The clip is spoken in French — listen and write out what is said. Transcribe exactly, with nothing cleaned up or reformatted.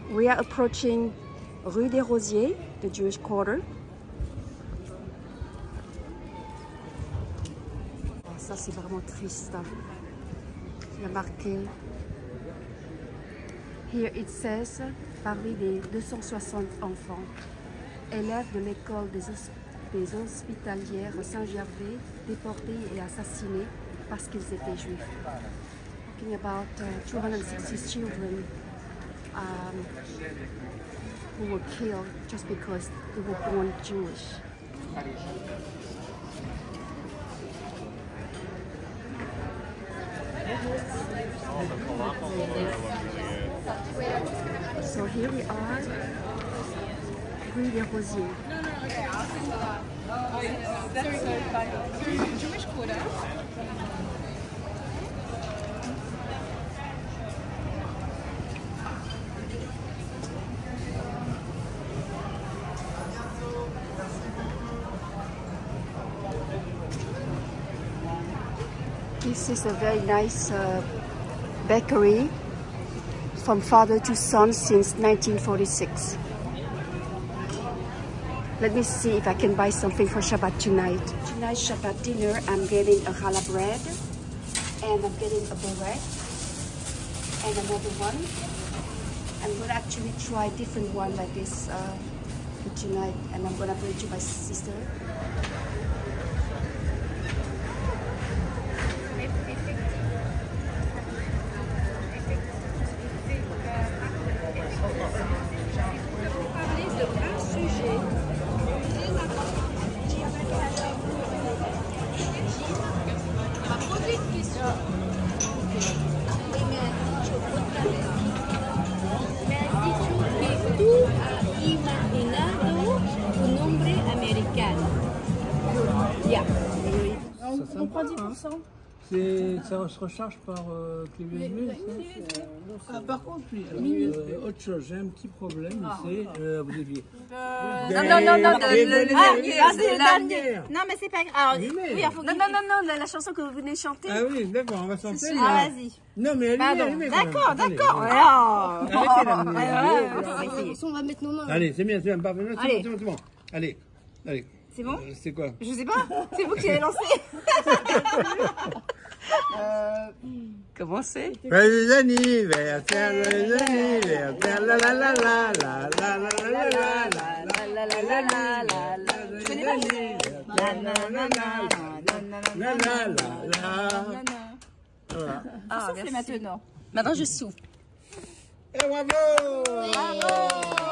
We are approaching Rue des Rosiers, the Jewish quarter. Oh, ça c'est vraiment triste. Il y a marqué. Here it says, parmi les deux cent soixante enfants, élèves de l'école des, hosp des hospitalières Saint-Gervais, déportés et assassinés parce qu'ils étaient juifs. Talking about uh, two hundred sixty children um, who were killed just because they were born Jewish. So here we are, Rue des Rosiers. Jewish quarter. This is a very nice uh, bakery from father to son since nineteen forty-six. Let me see if I can buy something for Shabbat tonight. Tonight's Shabbat dinner, I'm getting a challah bread, and I'm getting a beret, and another one. I'm going to actually try a different one like this uh, for tonight, and I'm going to bring it to my sister. On prend dix pour cent. Ça se recharge par euh, clé U S B, ça. Ah, par contre, oui, alors, euh, autre chose, j'ai un petit problème, Ah. c'est euh, vous deviez. Euh... Non, non, non, non, le, le, ah, ah, c'est le dernier. dernier. Non, mais c'est pas grave. Oui, mais... oui, il faut Non, non, non, non, la, la chanson que vous venez de chanter. Ah oui, d'accord, on va chanter. Ah, vas-y. Non, mais allumez, Pardon. allumez. D'accord, d'accord. Arrêtez la musique. On va mettre nos mains. Allez, c'est bien, c'est bien, parfait. C'est bon, Allez. c'est bon, c'est bon. Allez, allez. C'est bon? Euh, c'est quoi? Je sais pas. C'est vous qui avez lancé. euh... Comment c'est? Joyeux anniversaire, joyeux anniversaire, la la la la la la la la la la la la la la la. Je connais pas. La la la la la la la. Voilà. Ah, soufflez maintenant. Maintenant je souffle. Et bravo! Bravo!